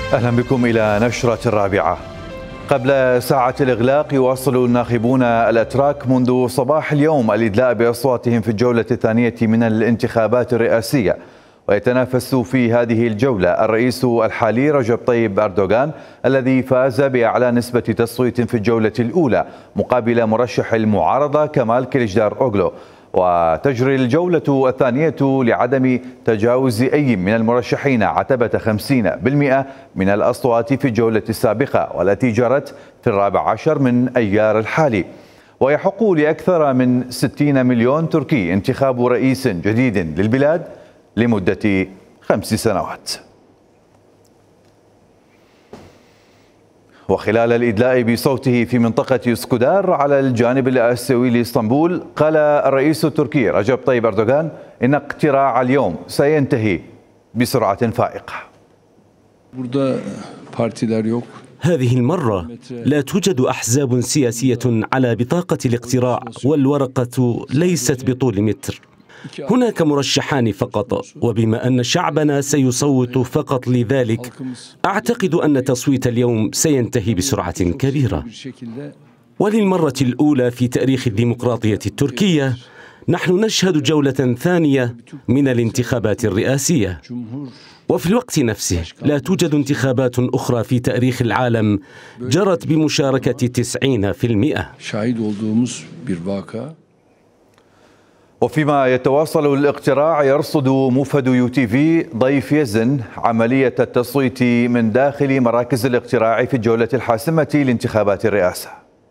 أهلا بكم إلى نشرة الرابعة. قبل ساعة الإغلاق يواصل الناخبون الأتراك منذ صباح اليوم الإدلاء بأصواتهم في الجولة الثانية من الانتخابات الرئاسية، ويتنافس في هذه الجولة الرئيس الحالي رجب طيب أردوغان الذي فاز بأعلى نسبة تصويت في الجولة الأولى مقابل مرشح المعارضة كمال كليجدار أوغلو. وتجري الجولة الثانية لعدم تجاوز أي من المرشحين عتبة 50% من الأصوات في الجولة السابقة والتي جرت في 14 من أيار الحالي. ويحق لأكثر من 60 مليون تركي انتخاب رئيس جديد للبلاد لمدة 5 سنوات. وخلال الإدلاء بصوته في منطقة اسكودار على الجانب الآسيوي لإسطنبول، قال الرئيس التركي رجب طيب أردوغان إن اقتراع اليوم سينتهي بسرعة فائقة. هذه المرة لا توجد أحزاب سياسية على بطاقة الاقتراع، والورقة ليست بطول متر. هناك مرشحان فقط، وبما أن شعبنا سيصوت فقط لذلك أعتقد أن تصويت اليوم سينتهي بسرعة كبيرة. وللمرة الأولى في تاريخ الديمقراطية التركية نحن نشهد جولة ثانية من الانتخابات الرئاسية، وفي الوقت نفسه لا توجد انتخابات أخرى في تاريخ العالم جرت بمشاركة 90%. وفيما يتواصل الاقتراع، يرصد موفد UTV ضيف يزن عملية التصويت من داخل مراكز الاقتراع في الجولة الحاسمة لانتخابات الرئاسة.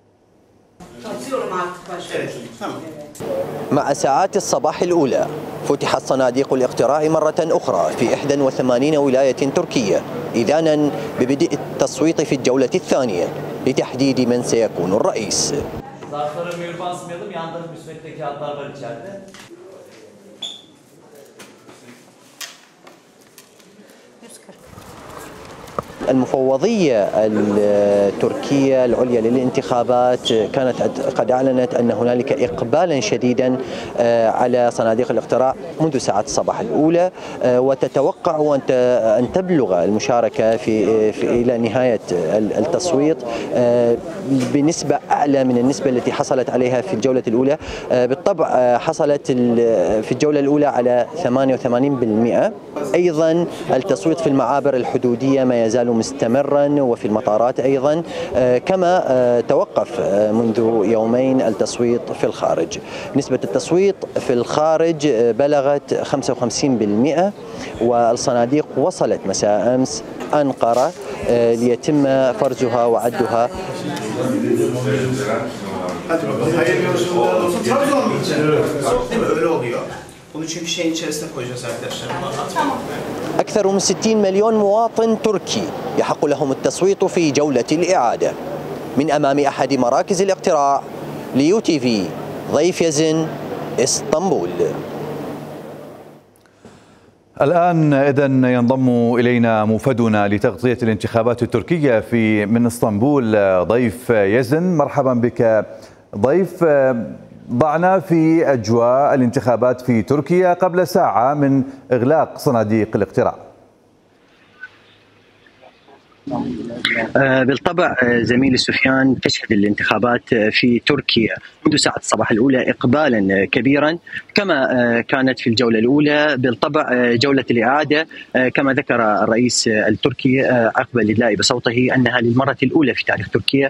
مع ساعات الصباح الأولى فتحت صناديق الاقتراع مرة أخرى في 81 ولاية تركية إذانا ببدء التصويت في الجولة الثانية لتحديد من سيكون الرئيس. Zarflara mühür basmayalım. Yanda müsvedde kağıtlar var içeride. المفوضية التركية العليا للانتخابات كانت قد أعلنت أن هنالك إقبالا شديدا على صناديق الاقتراع منذ ساعات الصباح الأولى، وتتوقع أن تبلغ المشاركة إلى نهاية التصويت بنسبة أعلى من النسبة التي حصلت عليها في الجولة الأولى. بالطبع حصلت في الجولة الأولى على 88%. أيضا التصويت في المعابر الحدودية ما يزال مستمرا، وفي المطارات أيضا، كما توقف منذ يومين التصويت في الخارج. نسبة التصويت في الخارج بلغت 55%، والصناديق وصلت مساء أمس أنقرة ليتم فرزها وعدها. أكثر من 60 مليون مواطن تركي يحق لهم التصويت في جولة الإعادة. من أمام أحد مراكز الاقتراع لUTV ضيف يزن، اسطنبول. الآن إذن ينضم إلينا موفدنا لتغطية الانتخابات التركية من اسطنبول ضيف يزن. مرحبا بك ضيف. ضعنا في أجواء الانتخابات في تركيا قبل ساعة من إغلاق صناديق الاقتراع. بالطبع زميلي سفيان، تشهد الانتخابات في تركيا منذ ساعة الصباح الأولى إقبالا كبيرا كما كانت في الجولة الأولى. بالطبع جولة الإعادة كما ذكر الرئيس التركي عقب الإدلاء بصوته أنها للمرة الأولى في تاريخ تركيا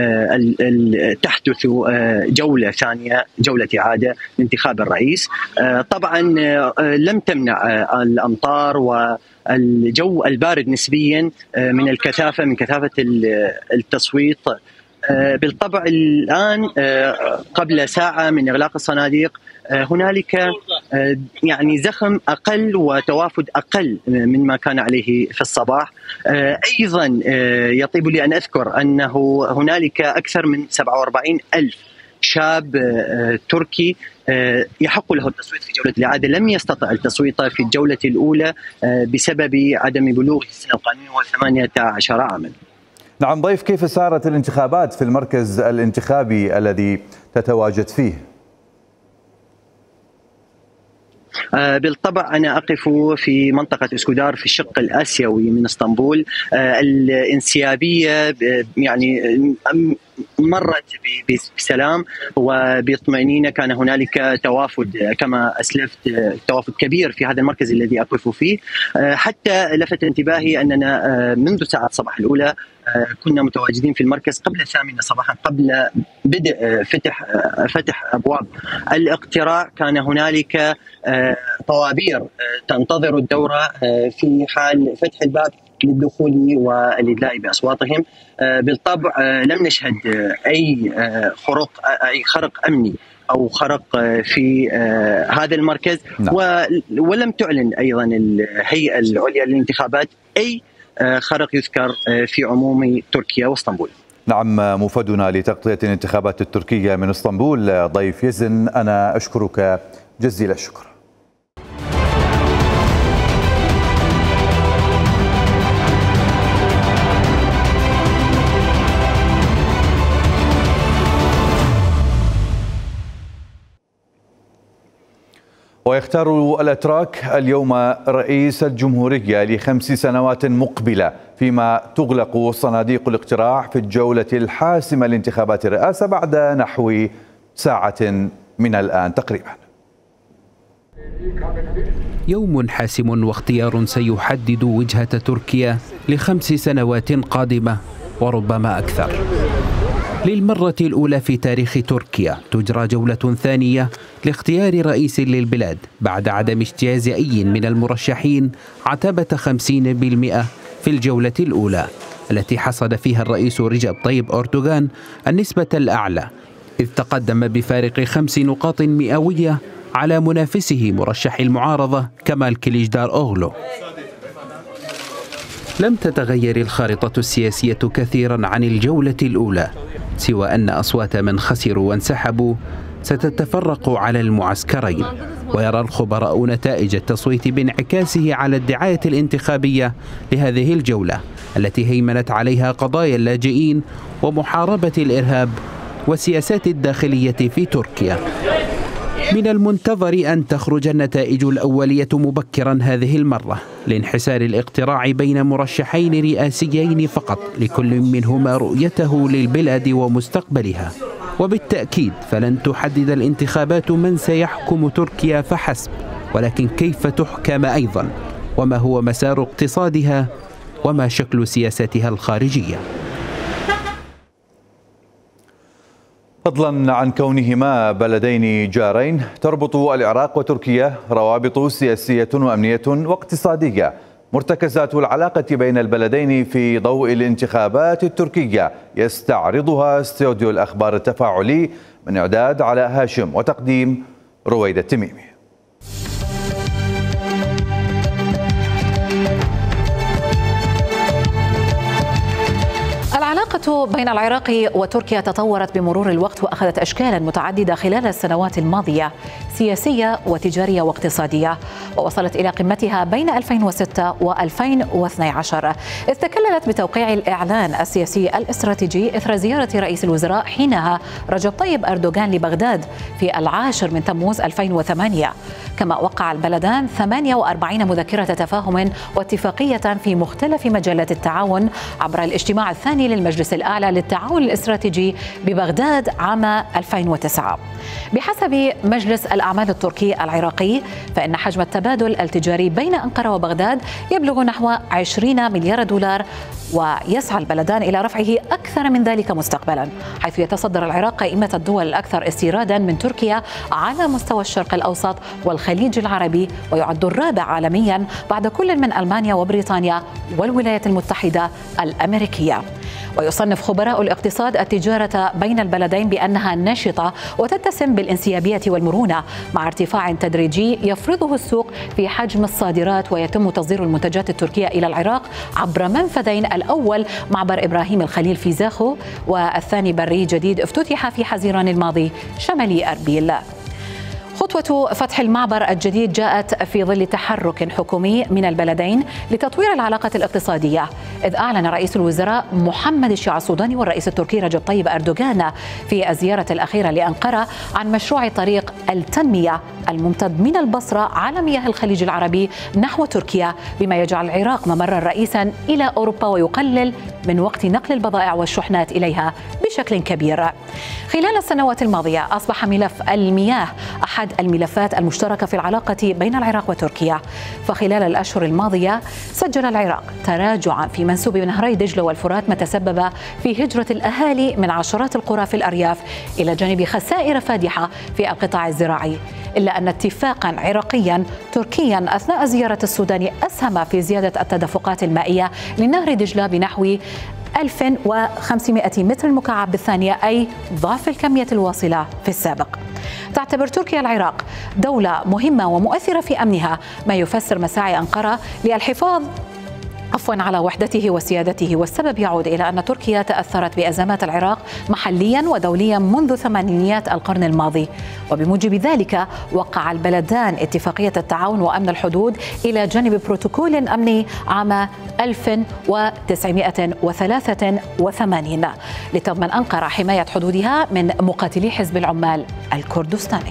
تحدث جولة ثانية، جولة إعادة لانتخاب الرئيس. طبعا لم تمنع الأمطار والجو البارد نسبيا من الكثافة، من كثافة التصويت. بالطبع الآن قبل ساعة من إغلاق الصناديق هنالك يعني زخم أقل وتوافد أقل مما كان عليه في الصباح. أيضا يطيب لي أن أذكر أنه هنالك أكثر من 47 ألف شاب تركي يحق له التصويت في جولة الإعادة، لم يستطع التصويت في الجولة الأولى بسبب عدم بلوغ السن القانوني هو 18 عاما. نعم ضيف، كيف سارت الانتخابات في المركز الانتخابي الذي تتواجد فيه؟ بالطبع أنا أقف في منطقة اسكودار في الشق الآسيوي من اسطنبول. الانسيابية يعني مرت بسلام وباطمئنين. كان هنالك توافد كما أسلفت، توافد كبير في هذا المركز الذي أقف فيه. حتى لفت انتباهي أننا منذ ساعات الصباح الأولى كنا متواجدين في المركز قبل 8 صباحا، قبل بدء فتح أبواب الاقتراع. كان هنالك طوابير تنتظر الدورة في حال فتح الباب للدخول والإدلاء بأصواتهم. بالطبع لم نشهد أي خرق أمني أو خرق في هذا المركز. ولم تعلن أيضا الهيئة العليا للانتخابات أي خرق يذكر في عموم تركيا واسطنبول. نعم، مفادنا لتغطية الانتخابات التركية من اسطنبول ضيف يزن، أنا أشكرك جزيل الشكر. ويختار الأتراك اليوم رئيس الجمهورية ل5 سنوات مقبلة، فيما تغلق صناديق الاقتراع في الجولة الحاسمة لانتخابات الرئاسة بعد نحو ساعة من الآن تقريبا. يوم حاسم واختيار سيحدد وجهة تركيا ل5 سنوات قادمة وربما أكثر. للمرة الأولى في تاريخ تركيا تجرى جولة ثانية لاختيار رئيس للبلاد بعد عدم اجتياز أي من المرشحين عتبة 50% في الجولة الأولى التي حصد فيها الرئيس رجب طيب أردوغان النسبة الأعلى، إذ تقدم بفارق 5 نقاط مئوية على منافسه مرشح المعارضة كمال كليجدار أوغلو. لم تتغير الخارطة السياسية كثيرا عن الجولة الأولى، سوى أن أصوات من خسروا وانسحبوا ستتفرق على المعسكرين. ويرى الخبراء نتائج التصويت بانعكاسه على الدعاية الانتخابية لهذه الجولة التي هيمنت عليها قضايا اللاجئين ومحاربة الإرهاب والسياسات الداخلية في تركيا. من المنتظر أن تخرج النتائج الأولية مبكرا هذه المرة لانحسار الاقتراع بين مرشحين رئاسيين فقط، لكل منهما رؤيته للبلاد ومستقبلها. وبالتأكيد فلن تحدد الانتخابات من سيحكم تركيا فحسب، ولكن كيف تحكم أيضا، وما هو مسار اقتصادها، وما شكل سياستها الخارجية. فضلا عن كونهما بلدين جارين، تربط العراق وتركيا روابط سياسية وأمنية واقتصادية. مرتكزات العلاقة بين البلدين في ضوء الانتخابات التركية يستعرضها استوديو الأخبار التفاعلي، من إعداد علاء هاشم وتقديم رويدة التميمي. العلاقة بين العراق وتركيا تطورت بمرور الوقت وأخذت أشكالا متعددة خلال السنوات الماضية، سياسية وتجارية واقتصادية، ووصلت إلى قمتها بين 2006 و2012، إذ تكللت بتوقيع الإعلان السياسي الاستراتيجي إثر زيارة رئيس الوزراء حينها رجب طيب أردوغان لبغداد في 10 من تموز 2008. كما وقع البلدان 48 مذكرة تفاهم واتفاقية في مختلف مجالات التعاون عبر الاجتماع الثاني للمجلس الأعلى للتعاون الاستراتيجي ببغداد عام 2009. بحسب مجلس الأعمال التركي العراقي، فإن حجم التبادل التجاري بين أنقرة وبغداد يبلغ نحو 20 مليار دولار، ويسعى البلدان إلى رفعه أكثر من ذلك مستقبلا، حيث يتصدر العراق قائمة الدول الأكثر استيرادا من تركيا على مستوى الشرق الأوسط والخليج العربي، ويعد الرابع عالميا بعد كل من ألمانيا وبريطانيا والولايات المتحدة الأمريكية. ويصنف خبراء الاقتصاد التجارة بين البلدين بأنها نشطة وتتسم بالانسيابية والمرونة، مع ارتفاع تدريجي يفرضه السوق في حجم الصادرات، ويتم تصدير المنتجات التركية إلى العراق عبر منفذين، الأول معبر إبراهيم الخليل في زاخو، والثاني بري جديد افتتح في حزيران الماضي شمالي أربيل. خطوة فتح المعبر الجديد جاءت في ظل تحرك حكومي من البلدين لتطوير العلاقة الاقتصادية، إذ أعلن رئيس الوزراء محمد الشيع السوداني والرئيس التركي رجب طيب أردوغان في الزيارة الأخيرة لأنقرة عن مشروع طريق التنمية الممتد من البصرة على مياه الخليج العربي نحو تركيا، بما يجعل العراق ممرا رئيسا إلى أوروبا ويقلل من وقت نقل البضائع والشحنات إليها بشكل كبير. خلال السنوات الماضية أصبح ملف المياه أحد الملفات المشتركة في العلاقة بين العراق وتركيا، فخلال الأشهر الماضية سجل العراق تراجعا في منسوب نهري دجلة والفرات، ما تسبب في هجرة الأهالي من عشرات القرى في الأرياف إلى جانب خسائر فادحة في القطاع الزراعي. إلا أن اتفاقا عراقيا تركيا أثناء زيارة السودان أسهم في زيادة التدفقات المائية لنهر دجلة بنحو 1500 متر مكعب بالثانية، أي ضعف الكمية الواصلة في السابق. تعتبر تركيا العراق دولة مهمة ومؤثرة في أمنها، ما يفسر مساعي أنقرة للحفاظ على وحدته وسيادته، والسبب يعود إلى أن تركيا تأثرت بأزمات العراق محليا ودوليا منذ ثمانينيات القرن الماضي، وبموجب ذلك وقع البلدان اتفاقية التعاون وأمن الحدود إلى جانب بروتوكول أمني عام 1983 لتضمن أنقرة حماية حدودها من مقاتلي حزب العمال الكردستاني.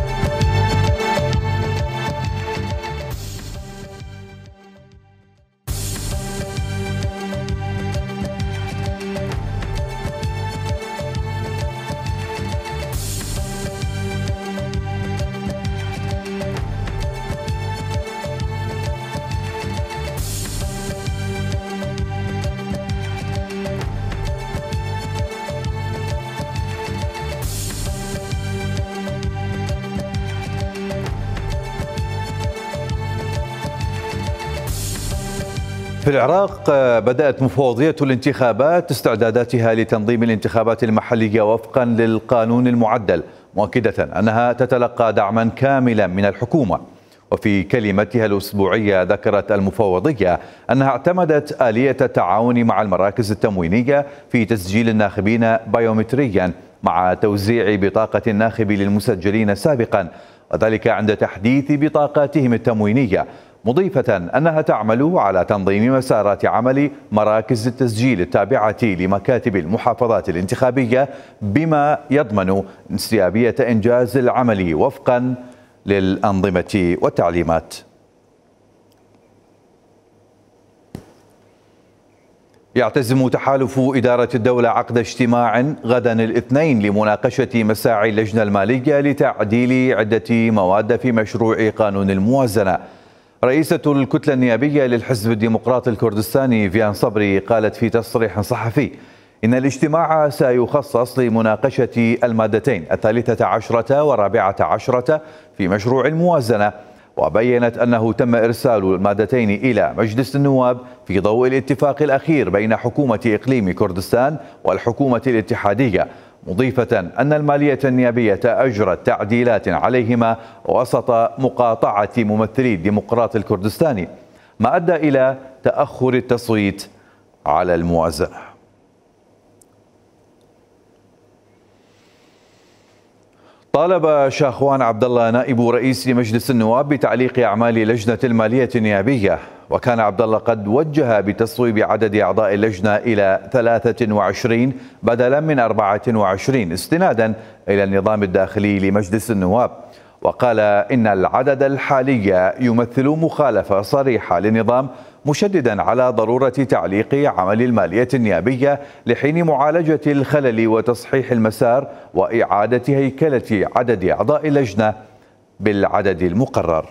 في العراق بدأت مفوضية الانتخابات استعداداتها لتنظيم الانتخابات المحلية وفقا للقانون المعدل، مؤكدة أنها تتلقى دعما كاملا من الحكومة. وفي كلمتها الأسبوعية ذكرت المفوضية أنها اعتمدت آلية التعاون مع المراكز التموينية في تسجيل الناخبين بايومتريا مع توزيع بطاقة الناخب للمسجلين سابقا، وذلك عند تحديث بطاقاتهم التموينية، مضيفة أنها تعمل على تنظيم مسارات عمل مراكز التسجيل التابعة لمكاتب المحافظات الانتخابية بما يضمن انسيابية إنجاز العمل وفقا للأنظمة والتعليمات. يعتزم تحالف إدارة الدولة عقد اجتماع غدا الاثنين لمناقشة مساعي اللجنة المالية لتعديل عدة مواد في مشروع قانون الموازنة. رئيسة الكتلة النيابية للحزب الديمقراطي الكردستاني فيان صبري قالت في تصريح صحفي إن الاجتماع سيخصص لمناقشة المادتين 13 و14 في مشروع الموازنة، وبينت أنه تم إرسال المادتين إلى مجلس النواب في ضوء الاتفاق الأخير بين حكومة إقليم كردستان والحكومة الاتحادية، مضيفة أن المالية النيابية أجرت تعديلات عليهما وسط مقاطعة ممثلي الديمقراط الكردستاني، ما أدى إلى تأخر التصويت على الموازنة. طالب شاخوان عبد الله نائب رئيس مجلس النواب بتعليق أعمال لجنة المالية النيابية، وكان عبد الله قد وجه بتصويب عدد أعضاء اللجنة إلى 23 بدلا من 24 استنادا إلى النظام الداخلي لمجلس النواب، وقال إن العدد الحالي يمثل مخالفة صريحة للنظام، مشددا على ضرورة تعليق عمل المالية النيابية لحين معالجة الخلل وتصحيح المسار وإعادة هيكلة عدد أعضاء اللجنة بالعدد المقرر.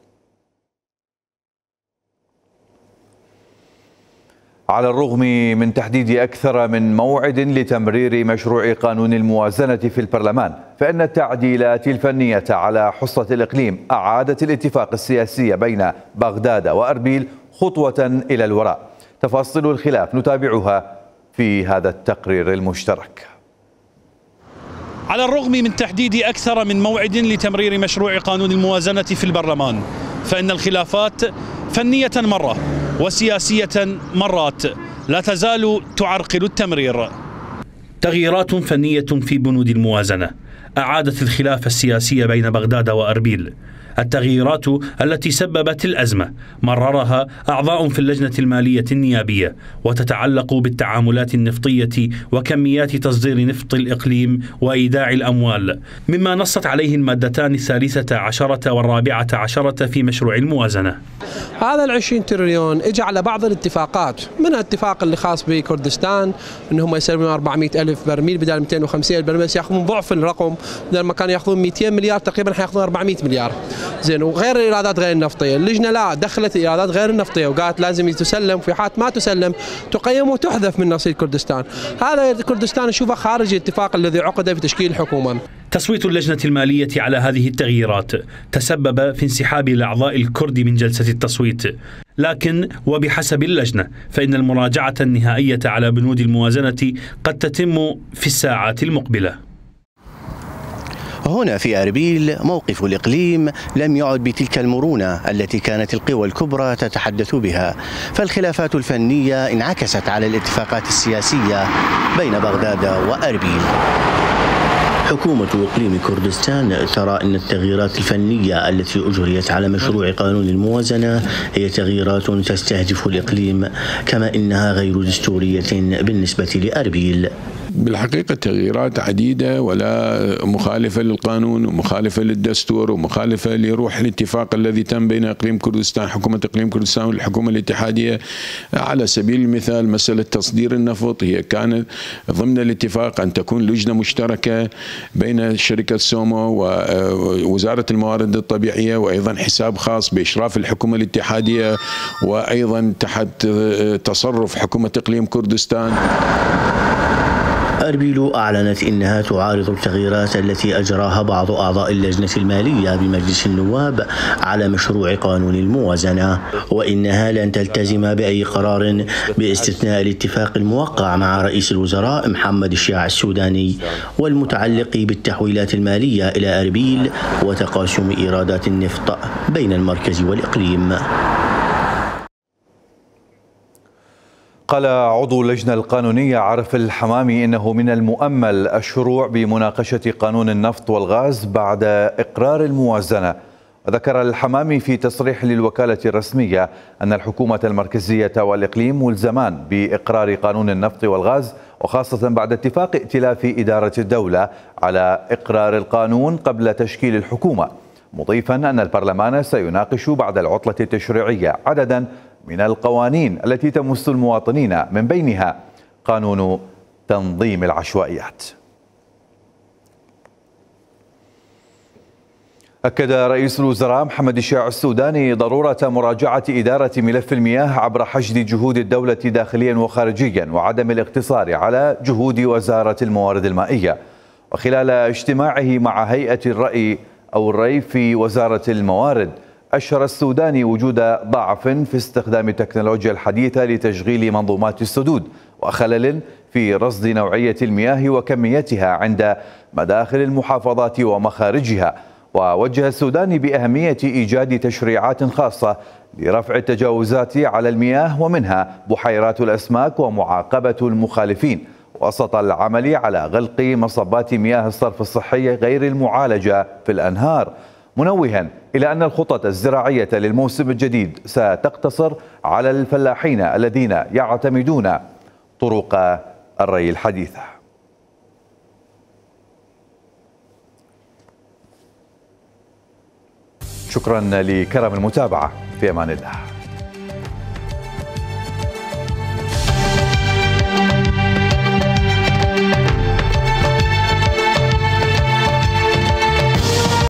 على الرغم من تحديد أكثر من موعد لتمرير مشروع قانون الموازنة في البرلمان، فإن التعديلات الفنية على حصة الإقليم أعادت الاتفاق السياسي بين بغداد وأربيل خطوة إلى الوراء. تفاصيل الخلاف نتابعها في هذا التقرير المشترك. على الرغم من تحديد أكثر من موعد لتمرير مشروع قانون الموازنة في البرلمان، فإن الخلافات فنية مرة وسياسية مرات لا تزال تعرقل التمرير. تغييرات فنية في بنود الموازنة أعادت الخلاف السياسي بين بغداد وأربيل. التغييرات التي سببت الأزمة مررها أعضاء في اللجنة المالية النيابية، وتتعلق بالتعاملات النفطية وكميات تصدير نفط الإقليم وإيداع الأموال، مما نصت عليه المادتان 13 و14 في مشروع الموازنة. هذا 20 تريليون اجى على بعض الاتفاقات، منها الاتفاق اللي خاص بكردستان انهم يسلمون 400 ألف برميل بدل 250 ألف برميل، ياخذون ضعف الرقم، بدل ما كانوا ياخذون 200 مليار تقريبا حياخذون 400 مليار. زين، وغير الايرادات غير النفطيه، اللجنه لا دخلت الايرادات غير النفطيه وقالت لازم تسلم، في حالة ما تسلم تقيم وتحذف من نصيب كردستان. هذا كردستان نشوفه خارج الاتفاق الذي عقد في تشكيل الحكومه. تصويت اللجنة المالية على هذه التغييرات تسبب في انسحاب الأعضاء الكرد من جلسة التصويت، لكن وبحسب اللجنة فإن المراجعة النهائية على بنود الموازنة قد تتم في الساعات المقبلة. هنا في أربيل موقف الإقليم لم يعد بتلك المرونة التي كانت القوى الكبرى تتحدث بها، فالخلافات الفنية انعكست على الاتفاقات السياسية بين بغداد وأربيل. حكومة إقليم كردستان ترى أن التغييرات الفنية التي أجريت على مشروع قانون الموازنة هي تغييرات تستهدف الإقليم، كما إنها غير دستورية بالنسبة لأربيل. بالحقيقة تغييرات عديدة ولا مخالفة للقانون ومخالفة للدستور ومخالفة لروح الاتفاق الذي تم بين إقليم كردستان، حكومة إقليم كردستان والحكومة الاتحادية. على سبيل المثال مسألة تصدير النفط، هي كانت ضمن الاتفاق أن تكون لجنة مشتركة بين شركة سومو ووزارة الموارد الطبيعية، وأيضا حساب خاص بإشراف الحكومة الاتحادية، وأيضا تحت تصرف حكومة إقليم كردستان. أربيل أعلنت إنها تعارض التغييرات التي أجراها بعض أعضاء اللجنة المالية بمجلس النواب على مشروع قانون الموازنة، وإنها لن تلتزم بأي قرار باستثناء الاتفاق الموقع مع رئيس الوزراء محمد الشياع السوداني والمتعلق بالتحويلات المالية إلى أربيل وتقاسم إيرادات النفط بين المركز والإقليم. قال عضو اللجنة القانونية عارف الحمامي إنه من المؤمل الشروع بمناقشة قانون النفط والغاز بعد إقرار الموازنة. وذكر الحمامي في تصريح للوكالة الرسمية أن الحكومة المركزية والإقليم ملزمان بإقرار قانون النفط والغاز، وخاصة بعد اتفاق ائتلاف إدارة الدولة على إقرار القانون قبل تشكيل الحكومة، مضيفا أن البرلمان سيناقش بعد العطلة التشريعية عددا من القوانين التي تمس المواطنين، من بينها قانون تنظيم العشوائيات. أكد رئيس الوزراء محمد الشياع السوداني ضرورة مراجعة إدارة ملف المياه عبر حشد جهود الدولة داخليا وخارجيا وعدم الاقتصار على جهود وزارة الموارد المائية. وخلال اجتماعه مع هيئة الري في وزارة الموارد، أشار السوداني وجود ضعف في استخدام التكنولوجيا الحديثة لتشغيل منظومات السدود وخلل في رصد نوعية المياه وكميتها عند مداخل المحافظات ومخارجها. ووجه السوداني بأهمية إيجاد تشريعات خاصة لرفع التجاوزات على المياه ومنها بحيرات الأسماك ومعاقبة المخالفين، وسط العمل على غلق مصبات مياه الصرف الصحي غير المعالجة في الأنهار، منوها إلى أن الخطط الزراعية للموسم الجديد ستقتصر على الفلاحين الذين يعتمدون طرق الري الحديثة. شكرا لكرم المتابعة، في أمان الله.